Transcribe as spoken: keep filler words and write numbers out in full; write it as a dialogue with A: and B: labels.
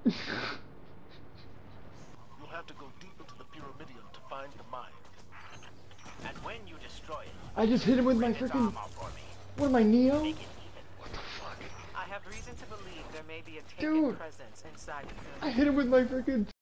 A: You'll have to go deep into the Pyramidion to find the mine.
B: And when you destroy it,
C: I just hit him with my
B: rip its
C: freaking.
B: arm off for me.
C: What am I, Neo?
B: Make it even.
C: What the fuck?
B: I have reason to believe there may be a taken
C: Dude.
B: presence inside the pyramid.
C: I hit him with my freaking